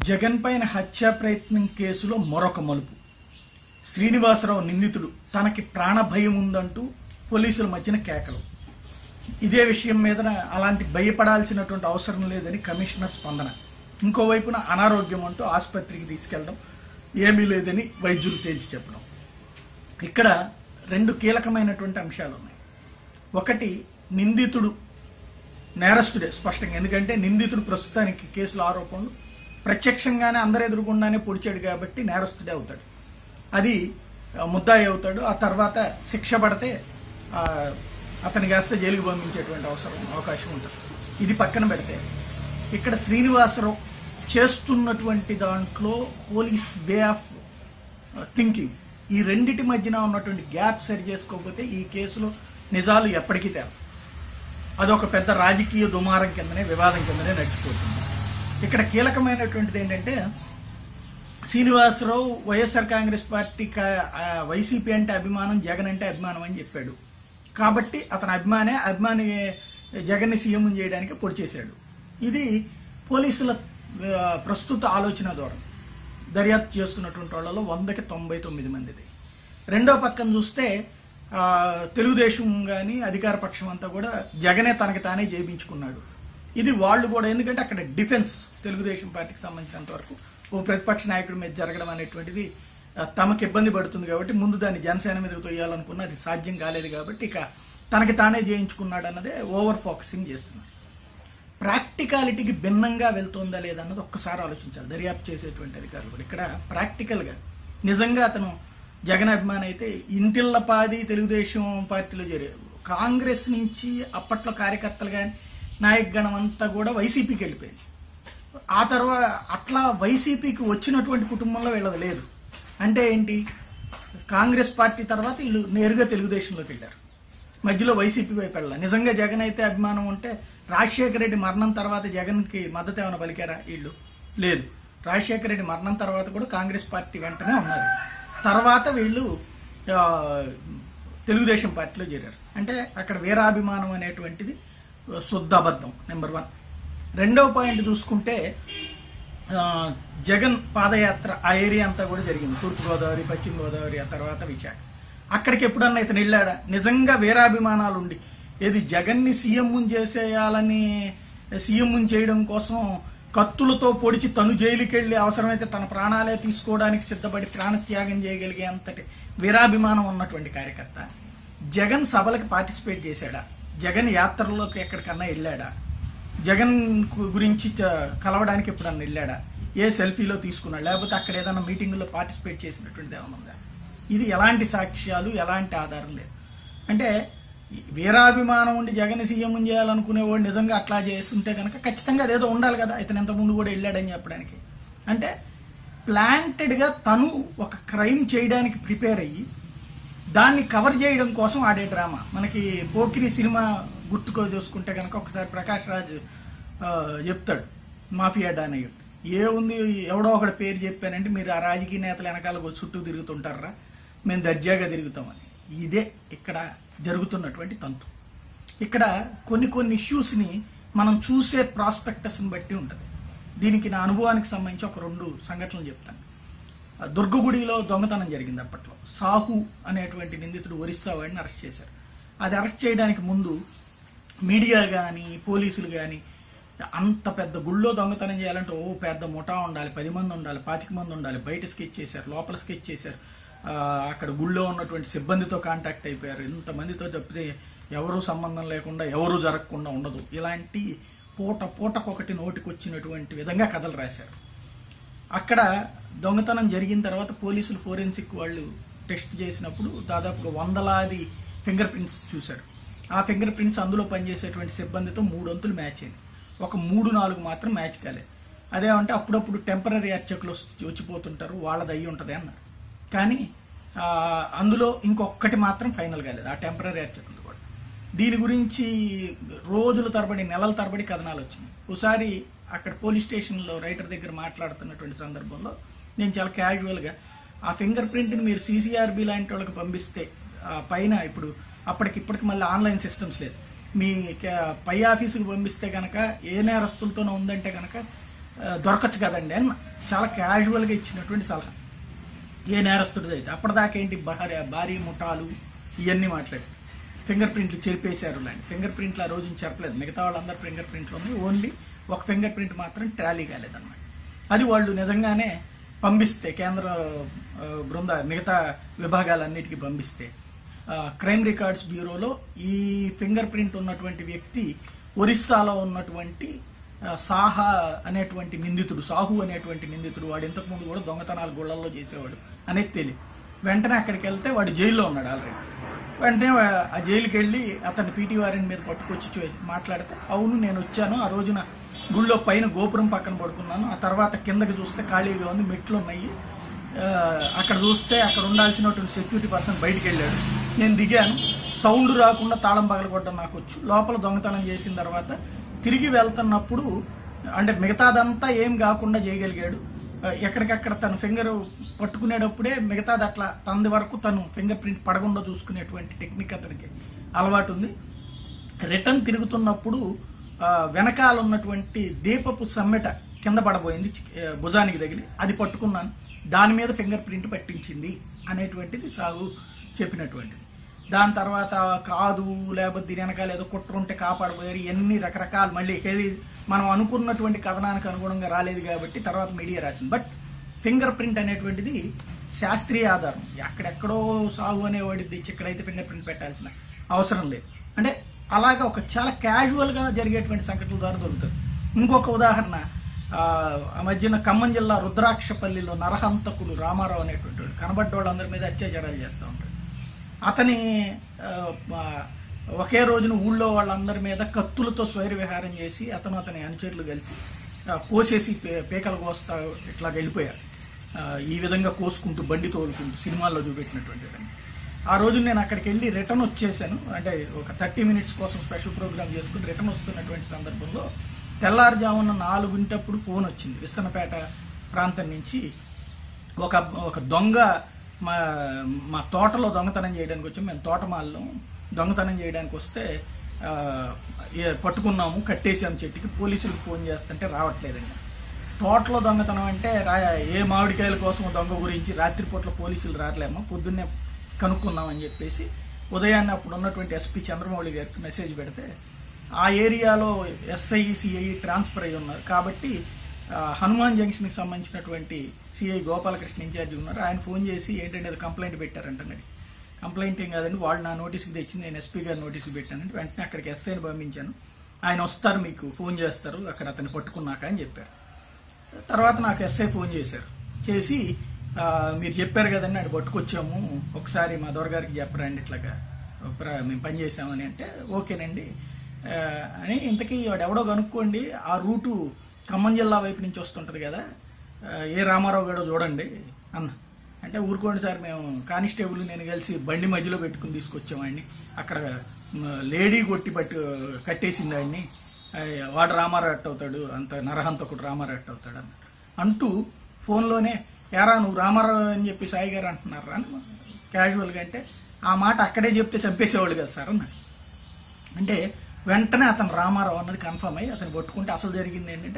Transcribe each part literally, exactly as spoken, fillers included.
జగన్ పైన హత్యా ప్రయత్నం కేసులో మరొక మలుపు. శ్రీనివాసరావు నిందితుడు, తనకి ప్రాణ భయం ఉందంటూ పోలీసుల మధ్యన కేకలు. ఇదే విషయం మీద అలాంటి భయపడాల్సినటువంటి అవసరం లేదని కమిషనర్ స్పందన. ఇంకోవైపున అనారోగ్యం అంటూ ఆసుపత్రికి తీసుకెళ్లడం, ఏమీ లేదని వైద్యులు తేల్చి చెప్పడం. ఇక్కడ రెండు కీలకమైనటువంటి అంశాలు ఉన్నాయి. ఒకటి, నిందితుడు నేరస్తుడే స్పష్టంగా, ఎందుకంటే నిందితుడు ప్రస్తుతానికి కేసుల ఆరోపణలు ప్రత్యక్షంగానే అందరు ఎదురుగుండానే పొడిచాడు కాబట్టి నేరస్తుడే అవుతాడు. అది ముద్దాయి అవుతాడు. ఆ తర్వాత శిక్ష పడితే అతని కాస్త జైలుకు పంపించేటువంటి అవసరం అవకాశం ఉంటుంది. ఇది పక్కన పెడితే ఇక్కడ శ్రీనివాసరావు చేస్తున్నటువంటి దాంట్లో పోలీస్ వే ఆఫ్ థింకింగ్, ఈ రెండిటి మధ్యన ఉన్నటువంటి గ్యాప్ సరి చేసుకోకపోతే ఈ కేసులో నిజాలు ఎప్పటికీ తేలు. అదొక పెద్ద రాజకీయ దుమారం కిందనే, వివాదం కిందనే నడిచిపోతుంది. ఇక్కడ కీలకమైనటువంటిది ఏంటంటే, Srinivasarao YSR Congress party YCP అంటే అభిమానం, జగన్ అంటే అభిమానం అని చెప్పాడు. కాబట్టి అతని అభిమానే అభిమాని జగన్ని సీఎం చేయడానికి పొడి చేశాడు. ఇది పోలీసుల ప్రస్తుత ఆలోచన ద్వారా దర్యాప్తు చేస్తున్నటువంటి వాళ్ళలో వందకి తొంభై తొమ్మిది మందిది. రెండో పక్కన చూస్తే తెలుగుదేశం కానీ అధికార పక్షం అంతా కూడా జగనే తనకి తానే చేయించుకున్నాడు. ఇది వాళ్ళు కూడా, ఎందుకంటే అక్కడ డిఫెన్స్ తెలుగుదేశం పార్టీకి సంబంధించినంత వరకు ఓ ప్రతిపక్ష నాయకుడి మీద జరగడం అనేటువంటిది తమకు ఇబ్బంది పడుతుంది కాబట్టి ముందు దాన్ని జనసేన మీదకి తొయ్యాలనుకున్న అది సాధ్యం కాలేదు కాబట్టి ఇక తనకి తానే చేయించుకున్నాడు అన్నదే ఓవర్ ఫోకసింగ్ చేస్తున్నారు. ప్రాక్టికాలిటీకి భిన్నంగా వెళ్తుందా లేదా అన్నది ఒక్కసారి ఆలోచించాలి దర్యాప్తు చేసేటువంటి అధికారులు కూడా. ఇక్కడ ప్రాక్టికల్గా నిజంగా అతను జగన్ అభిమాని అయితే ఇంటిల్లపాది తెలుగుదేశం పార్టీలో చేరారు. కాంగ్రెస్ నుంచి అప్పట్లో కార్యకర్తలు కానీ నాయకగణం అంతా కూడా వైసీపీకి వెళ్ళిపోయింది. ఆ తర్వాత అట్లా వైసీపీకి వచ్చినటువంటి కుటుంబంలో వీళ్ళది లేదు. అంటే ఏంటి, కాంగ్రెస్ పార్టీ తర్వాత వీళ్ళు నేరుగా తెలుగుదేశంలోకి వెళ్ళారు, మధ్యలో వైసీపీ వైపు వెళ్ళాలి. నిజంగా జగన్ అయితే అభిమానం ఉంటే రాజశేఖర రెడ్డి మరణం తర్వాత జగన్కి మద్దతు ఏమైనా పలికారా? వీళ్ళు లేదు. రాజశేఖర రెడ్డి మరణం తర్వాత కూడా కాంగ్రెస్ పార్టీ వెంటనే ఉన్నారు. తర్వాత వీళ్ళు తెలుగుదేశం పార్టీలో చేరారు. అంటే అక్కడ వీరాభిమానం అనేటువంటిది శుద్ధ అబద్ధం, నెంబర్ వన్. రెండవ పాయింట్ చూసుకుంటే, జగన్ పాదయాత్ర ఆ ఏరియా అంతా కూడా జరిగింది, తూర్పుగోదావరి, పశ్చిమ గోదావరి, ఆ తర్వాత విశాఖ. అక్కడికి ఎప్పుడన్నా ఇతను వెళ్ళాడా? నిజంగా వీరాభిమానాలు ఉండి ఏది జగన్ని సీఎం చేసేయాలని, సీఎం చేయడం కోసం కత్తులతో పొడిచి తను జైలుకి వెళ్లి అవసరమైతే తన ప్రాణాలే తీసుకోవడానికి సిద్ధపడి ప్రాణత్యాగం చేయగలిగే అంతటి వీరాభిమానం ఉన్నటువంటి కార్యకర్త జగన్ సభలకు పార్టిసిపేట్ చేశాడా? జగన్ యాత్రలోకి ఎక్కడికన్నా వెళ్ళాడా? జగన్ గురించి కలవడానికి ఎప్పుడన్నా వెళ్ళాడా? ఏ సెల్ఫీలో తీసుకున్నాడు? లేకపోతే అక్కడ ఏదైనా మీటింగుల్లో పార్టిసిపేట్ చేసినటువంటిది ఏమైనా ఉందా? ఇది ఎలాంటి సాక్ష్యాలు, ఎలాంటి ఆధారం లేదు. అంటే వీరాభిమానం ఉండి జగన్ సీఎం చేయాలనుకునేవాడు నిజంగా అట్లా చేస్తుంటే కనుక ఖచ్చితంగా అదేదో ఉండాలి కదా, ఇతను ఇంత ముందు కూడా వెళ్ళాడని చెప్పడానికి. అంటే ప్లాంటెడ్గా తను ఒక క్రైమ్ చేయడానికి ప్రిపేర్ అయ్యి దాన్ని కవర్ చేయడం కోసం ఆడే డ్రామా. మనకి పోకిరి సినిమా గుర్తుకో చూసుకుంటే కనుక ఒకసారి ప్రకాష్ రాజ్ చెప్తాడు, మాఫియా డాన్ అయ్యి ఏ ఉంది, ఎవడో ఒకటి పేరు చెప్పానంటే మీరు ఆ రాజకీయ నేతల వెనకాల చుట్టూ తిరుగుతుంటారా, మేము దర్జాగా తిరుగుతామని. ఇదే ఇక్కడ జరుగుతున్నటువంటి తంతు. ఇక్కడ కొన్ని కొన్ని ఇష్యూస్ని మనం చూసే ప్రాస్పెక్టస్ని బట్టి ఉంటుంది. దీనికి నా అనుభవానికి సంబంధించి ఒక రెండు సంఘటనలు చెప్తాను. దుర్గగుడిలో దొంగతనం జరిగింది. అప్పట్లో సాహు అనేటువంటి నిందితుడు ఒరిస్సా వాడిని అరెస్ట్ చేశారు. అది అరెస్ట్ చేయడానికి ముందు మీడియా కానీ పోలీసులు కానీ అంత పెద్ద గుళ్ళో దొంగతనం చేయాలంటే ఓ పెద్ద ముఠా ఉండాలి, పది మంది ఉండాలి, పాతిక మంది ఉండాలి. బయట స్కెచ్ చేశారు, లోపల స్కెచ్ చేశారు, అక్కడ గుళ్ళో ఉన్నటువంటి సిబ్బందితో కాంటాక్ట్ అయిపోయారు. ఇంతమందితో చెప్తే ఎవరూ సంబంధం లేకుండా, ఎవరూ జరగకుండా ఉండదు. ఇలాంటి పూట పూటకొకటి నోటికి వచ్చినటువంటి విధంగా కథలు రాశారు. అక్కడ దొంగతనం జరిగిన తర్వాత పోలీసులు ఫోరెన్సిక్ వాళ్ళు టెస్ట్ చేసినప్పుడు దాదాపుగా వందలాది ఫింగర్ ప్రింట్స్ చూశారు. ఆ ఫింగర్ ప్రింట్స్ అందులో పనిచేసేటువంటి సిబ్బందితో మూడొంతులు మ్యాచ్ అయింది. ఒక మూడు నాలుగు మాత్రం మ్యాచ్ కాలేదు. అదేమంటే అప్పుడప్పుడు టెంపరీ అర్చకులు వచ్చిపోతుంటారు, వాళ్ళది అయ్యి ఉంటుంది అన్నారు. కానీ అందులో ఇంకొకటి మాత్రం ఫైనల్ కాలేదు, ఆ టెంపరీ అర్చకులు కూడా. దీని గురించి రోజుల తరబడి, నెలల తరబడి కథనాలు వచ్చినాయి. ఒకసారి అక్కడ పోలీస్ స్టేషన్లో రైటర్ దగ్గర మాట్లాడుతున్నటువంటి సందర్భంలో నేను చాలా క్యాజువల్గా ఆ ఫింగర్ ప్రింట్ని మీరు సీసీఆర్బీ లాంటి వాళ్ళకి పంపిస్తే పైన ఇప్పుడు అప్పటికిప్పటికి మళ్ళీ ఆన్లైన్ సిస్టమ్స్ లేదు, మీ పై ఆఫీసుకు పంపిస్తే కనుక ఏ నేరస్తులతోనో ఉందంటే కనుక దొరకచ్చు కదండి అని చాలా క్యాజువల్గా ఇచ్చినటువంటి సలహా. ఏ నేరస్తుడిది అయితే అప్పటిదాకా ఏంటి భారీ భారీ ముఠాలు ఇవన్నీ మాట్లాడి ఫింగర్ ప్రింట్లు చెరిపేశారు లాంటి ఫింగర్ ప్రింట్లు ఆ రోజున చెరపలేదు. మిగతా వాళ్ళందరూ ఫింగర్ ప్రింట్లు ఉన్నాయి, ఓన్లీ ఒక ఫింగర్ ప్రింట్ మాత్రం టాలీ కాలేదన్నమాట. అది వాళ్ళు నిజంగానే పంపిస్తే కేంద్ర బృంద మిగతా విభాగాలన్నిటికీ పంపిస్తే క్రైమ్ రికార్డ్స్ బ్యూరోలో ఈ ఫింగర్ ప్రింట్ ఉన్నటువంటి వ్యక్తి ఒరిస్సాలో ఉన్నటువంటి సాహా అనేటువంటి నిందితుడు, సాహు అనేటువంటి నిందితుడు, వాడు ఇంతకుముందు కూడా దొంగతనాలు గుళ్ళల్లో చేసేవాడు అనేది తెలియదు. వెంటనే అక్కడికి వెళ్తే వాడు జైల్లో ఉన్నాడు ఆల్రెడీ. వెంటనే ఆ జైలుకి వెళ్ళి అతన్ని పీటీ వారిని మీద పట్టుకొచ్చి మాట్లాడితే, అవును నేను వచ్చాను, ఆ రోజున గుళ్ళో పైన గోపురం పక్కన పడుకున్నాను, ఆ తర్వాత కిందకి చూస్తే ఖాళీగా ఉంది, మెట్లు ఉన్నాయి, అక్కడ చూస్తే అక్కడ ఉండాల్సినటువంటి సెక్యూరిటీ పర్సన్ బయటికి వెళ్ళాడు, నేను దిగాను, సౌండ్ రాకుండా తాళం పగలగొట్టడం నాకు వచ్చు, లోపల దొంగతనం చేసిన తర్వాత తిరిగి వెళ్తున్నప్పుడు అంటే మిగతాదంతా ఏం కాకుండా చేయగలిగాడు, ఎక్కడికక్కడ తను ఫింగర్ పట్టుకునేటప్పుడే మిగతాది అట్లా తనది వరకు తను ఫింగర్ ప్రింట్ పడకుండా చూసుకునేటువంటి టెక్నిక్ అతనికి అలవాటు ఉంది. రిటర్న్ తిరుగుతున్నప్పుడు వెనకాల ఉన్నటువంటి దీపపు సమ్మెట కింద పడబోయింది, భుజానికి తగిలి, అది పట్టుకున్నాను, దాని మీద ఫింగర్ ప్రింట్ పట్టించింది అనేటువంటిది సాగు చెప్పినటువంటిది. దాని తర్వాత కాదు లేకపోతే దీని వెనకాల ఏదో కుట్ర ఉంటే కాపాడబోయారు, ఎన్ని రకరకాలు మళ్ళీ ఏది మనం అనుకున్నటువంటి కథనానికి అనుగుణంగా రాలేదు కాబట్టి తర్వాత మీడియా రాసింది. బట్ ఫింగర్ ప్రింట్ అనేటువంటిది శాస్త్రీయ ఆధారం, ఎక్కడెక్కడో సాగు అనేవాడి తెచ్చి ఇక్కడైతే ఫింగర్ ప్రింట్ పెట్టాల్సిన అవసరం లేదు. అంటే అలాగా ఒక చాలా క్యాజువల్గా జరిగేటువంటి సంఘటనల ద్వారా దొరుకుతుంది. ఇంకొక ఉదాహరణ, ఆ మధ్యన ఖమ్మం జిల్లా రుద్రాక్షపల్లిలో నరహంతకుడు రామారావు అనేటువంటి వాడు కనబడ్డ వాళ్ళందరి మీద అత్యాచారాలు చేస్తూ ఉంటాడు. అతని ఒకే రోజున ఊళ్ళో వాళ్ళందరి మీద కత్తులతో స్వైర విహారం చేసి అతను అతని అనుచరులు కలిసి కోసేసి పేకలు కోస్తా ఇట్లా వెళ్ళిపోయారు. ఈ విధంగా కోసుకుంటూ బండి తోలుకుంటూ సినిమాల్లో చూపెట్టినటువంటి విధంగా. ఆ రోజు నేను అక్కడికి వెళ్ళి రిటర్న్ వచ్చేసాను, అంటే ఒక థర్టీ మినిట్స్ కోసం స్పెషల్ ప్రోగ్రామ్ చేసుకుని రిటర్న్ వస్తున్నటువంటి సందర్భంలో తెల్లారుజామున నాలుగుంటప్పుడు ఫోన్ వచ్చింది. విస్తనపేట ప్రాంతం నుంచి ఒక ఒక దొంగ మా మా తోటలో దొంగతనం చేయడానికి వచ్చాము, మేము తోటమాల్లో దొంగతనం చేయడానికి వస్తే పట్టుకున్నాము, కట్టేసాము చెట్టుకి, పోలీసులకు ఫోన్ చేస్తుంటే రావట్లేదండి. తోటలో దొంగతనం అంటే ఏ మామిడికాయల కోసం దొంగ గురించి రాత్రిపూట్ల పోలీసులు రావట్లేమో, పొద్దున్నే కనుక్కున్నామని చెప్పేసి ఉదయాన్నే అప్పుడు ఉన్నటువంటి ఎస్పీ చంద్రమౌళి గారికి మెసేజ్ పెడితే, ఆ ఏరియాలో ఎస్ఐ సిఐ ట్రాన్స్ఫర్ అయ్యి ఉన్నారు కాబట్టి హనుమాన్ జంక్షన్కి సంబంధించినటువంటి సిఐ గోపాలకృష్ణ ఇన్ఛార్జి ఉన్నారు, ఆయన ఫోన్ చేసి ఏంటంటే అది కంప్లైంట్ పెట్టారంటండి. కంప్లైంట్ ఏం కాదండి, వాళ్ళు నా నోటీస్కి తెచ్చింది, నేను ఎస్పీ గారి నోటీస్కి పెట్టానంటే వెంటనే అక్కడికి ఎస్ఐని పంపించాను, ఆయన వస్తారు మీకు ఫోన్ చేస్తారు అక్కడ అతన్ని పట్టుకున్నాక అని చెప్పారు. తర్వాత నాకు ఎస్ఐ ఫోన్ చేశారు, చేసి మీరు చెప్పారు కదండి అది పట్టుకొచ్చాము, ఒకసారి మా దొరగారికి చెప్పరండి ఇట్లాగా మేము పని చేసామని అంటే ఓకేనండి అని. ఇంతకీ వాడు ఎవడో కనుక్కోండి, ఆ రూటు ఖమ్మం జిల్లా వైపు నుంచి వస్తుంటది కదా, ఏ రామారావు గాడో చూడండి అన్న అంటే, ఊరుకోండి సార్ మేము కానిస్టేబుల్ నేను కలిసి బండి మధ్యలో పెట్టుకుని తీసుకొచ్చాము ఆయన్ని, అక్కడ లేడీ కొట్టి పట్టు కట్టేసింది ఆయన్ని, వాడు రామారావు అట్ట అవుతాడు, అంత నరహంతకుడు రామారావు అట్ట అవుతాడు అన్న అంటూ ఫోన్లోనే, ఎరా నువ్వు రామారావు అని చెప్పి సాయి గారు అంటున్నారా అని క్యాజువల్గా అంటే, ఆ మాట అక్కడే చెప్తే చంపేసేవాళ్ళు కదా సార్ అన్నాడు. అంటే వెంటనే అతను రామారావు అన్నది కన్ఫర్మ్ అయ్యి అతను పట్టుకుంటే అసలు జరిగింది ఏంటంటే,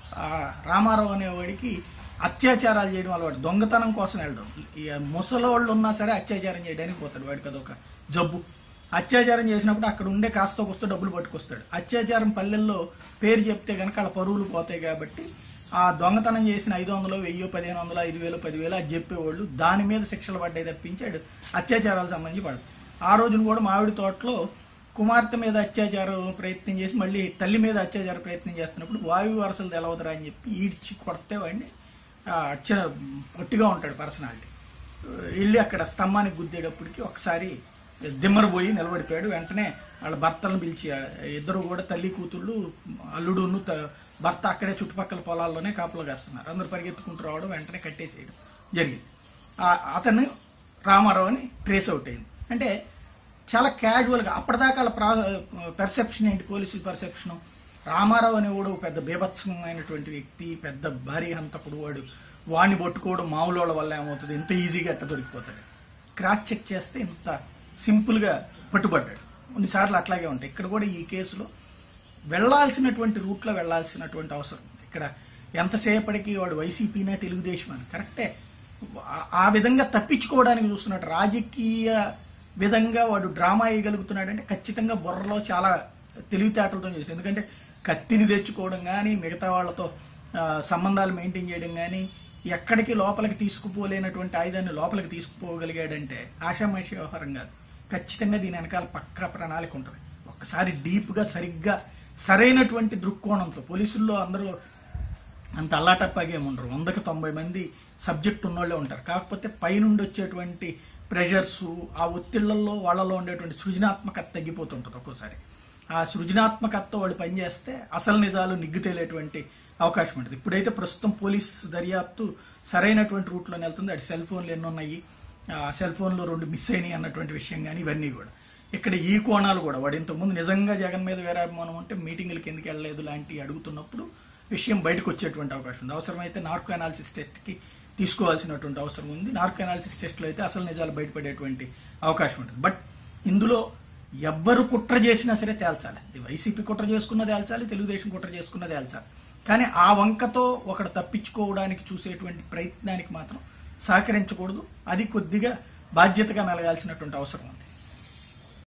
రామారావు అనేవాడికి అత్యాచారాలు చేయడం అలవాటు, దొంగతనం కోసం వెళ్ళడం, ముసలోళ్ళు ఉన్నా సరే అత్యాచారం చేయడానికి పోతాడు, వాడికి అదొక జబ్బు. అత్యాచారం చేసినప్పుడు అక్కడ ఉండే కాస్త వస్తూ డబ్బులు పట్టుకొస్తాడు. అత్యాచారం పల్లెల్లో పేరు చెప్తే కనుక అలా పరువులు పోతాయి కాబట్టి ఆ దొంగతనం చేసిన ఐదు వందలు వెయ్యి పదిహేను వందలు ఐదు వేలు పదివేలు అది చెప్పేవాళ్ళు, దాని మీద శిక్షలు పడ్డాయి తప్పించాడు అత్యాచారాలకు సంబంధించి పడదు. ఆ రోజున కూడా మామిడి తోటలో కుమార్తె మీద అత్యాచారం ప్రయత్నం చేసి మళ్ళీ తల్లి మీద అత్యాచార ప్రయత్నం చేస్తున్నప్పుడు వాయు వరసలు తెలవదురా అని చెప్పి ఈడ్చి కొడితే వాడిని అచ్చ పొట్టిగా ఉంటాడు పర్సనాలిటీ, వెళ్ళి అక్కడ స్తంభానికి గుద్దేటప్పటికి ఒకసారి దిమ్మరపోయి నిలబడిపోయాడు. వెంటనే వాళ్ళ భర్తలను పిలిచి, ఇద్దరు కూడా తల్లి కూతుళ్ళు అల్లుడును భర్త అక్కడే చుట్టుపక్కల పొలాల్లోనే కాపులు కాస్తున్నారు, అందరూ పరిగెత్తుకుంటూ రావడం, వెంటనే కట్టేసేయడం జరిగింది. అతను రామారావు అని ట్రేస్ అవుట్ అయింది. అంటే చాలా క్యాజువల్గా అప్పటిదాకా పర్సెప్షన్ ఏంటి, పోలీసుల పర్సెప్షన్, రామారావు అనేవాడు పెద్ద బీభత్సమైనటువంటి వ్యక్తి, పెద్ద భారీ హంతకుడు, వాడు వాడిని పట్టుకోవడం మామూలు వల్ల ఏమవుతుంది, ఇంత ఈజీగా ఎట్ట దొరికిపోతాడు. క్రాస్ చెక్ చేస్తే ఇంత సింపుల్గా పట్టుబడ్డాడు. కొన్నిసార్లు అట్లాగే ఉంటాయి. ఇక్కడ కూడా ఈ కేసులో వెళ్లాల్సినటువంటి రూట్లో వెళ్లాల్సినటువంటి అవసరం. ఇక్కడ ఎంతసేపటికి వాడు వైసీపీనే తెలుగుదేశం అని కరెక్టే. ఆ విధంగా తప్పించుకోవడానికి చూస్తున్నట్టు రాజకీయ విధంగా వాడు డ్రామా వేయగలుగుతున్నాడంటే ఖచ్చితంగా బుర్రలో చాలా తెలివితేటలతో చేస్తాడు. ఎందుకంటే కత్తిని తెచ్చుకోవడం కానీ, మిగతా వాళ్ళతో సంబంధాలు మెయింటైన్ చేయడం కానీ, ఎక్కడికి లోపలికి తీసుకుపోలేనటువంటి ఆయుధాన్ని లోపలికి తీసుకుపోగలిగాడంటే ఆషామాషి వ్యవహారం కాదు. ఖచ్చితంగా దీని వెనకాల పక్కా ప్రణాళిక ఉంటుంది. ఒక్కసారి డీప్గా సరిగ్గా సరైనటువంటి దృక్కోణంతో, పోలీసుల్లో అందరూ అంత అల్లాటప్పాగేమి ఉండరు, వందకి తొంభై మంది సబ్జెక్ట్ ఉన్నోళ్ళే ఉంటారు. కాకపోతే పైనుండి వచ్చేటువంటి ప్రెషర్స్, ఆ ఒత్తిళ్లలో వాళ్ళలో ఉండేటువంటి సృజనాత్మకత తగ్గిపోతుంటుంది ఒక్కోసారి. ఆ సృజనాత్మకతతో వాళ్ళు పనిచేస్తే అసలు నిజాలు నిగ్గుతేలేటువంటి అవకాశం ఉంటుంది. ఇప్పుడైతే ప్రస్తుతం పోలీస్ దర్యాప్తు సరైనటువంటి రూట్లోనే వెళ్తుంది. అటు సెల్ ఫోన్లు ఎన్ని ఉన్నాయి, ఆ సెల్ ఫోన్లో రెండు మిస్ అయినాయి అన్నటువంటి విషయం కానీ, ఇవన్నీ కూడా ఇక్కడ ఈ కోణాలు కూడా వాడు ఇంతకుముందు నిజంగా జగన్ మీద వేరాభిమానం ఉంటే మీటింగులకి ఎందుకు వెళ్ళలేదు లాంటివి అడుగుతున్నప్పుడు విషయం బయటకు వచ్చేటువంటి అవకాశం ఉంది. అవసరమైతే నార్కో అనాలిసిస్ టెస్ట్కి తీసుకోవాల్సినటువంటి అవసరం ఉంది. నార్కో అనాలిసిస్ టెస్ట్లో అయితే అసలు నిజాలు బయటపడేటువంటి అవకాశం ఉంటుంది. బట్ ఇందులో ఎవ్వరు కుట్ర చేసినా సరే తేల్చాలి. వైసీపీ కుట్ర చేసుకున్నది తేల్చాలి, తెలుగుదేశం కుట్ర చేసుకున్నది తేల్చాలి. కానీ ఆ వంకతో ఒకడు తప్పించుకోవడానికి చూసేటువంటి ప్రయత్నానికి మాత్రం సహకరించకూడదు. అది కొద్దిగా బాధ్యతగా మెలగాల్సినటువంటి అవసరం ఉంది.